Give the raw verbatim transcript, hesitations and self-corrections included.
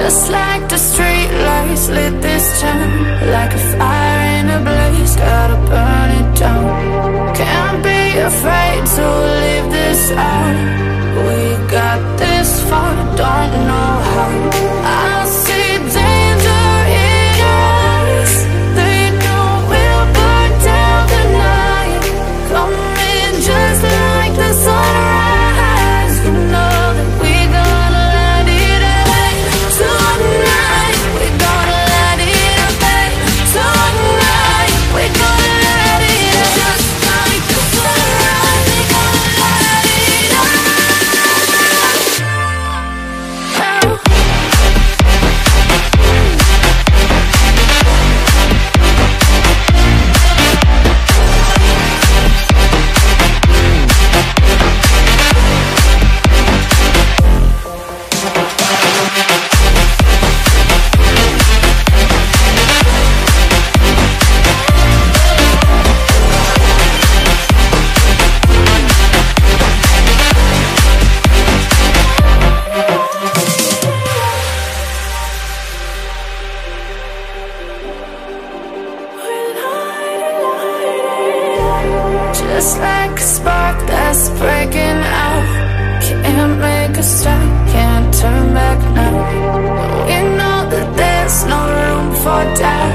Just like the street lights lit this town, like a fire in a blaze, gotta burn it down. Can't be afraid to leave this out. We got this far, don't know how. I see danger in us. They know we'll burn down the night. Coming just like the sunrise. You know that we gonna let it away. Tonight we gonna let it away. Tonight we gonna let it away. Just like the sunrise, we gonna let it away. Just like a spark that's breaking out. Can't make a stop, can't turn back now. We know that there's no room for doubt.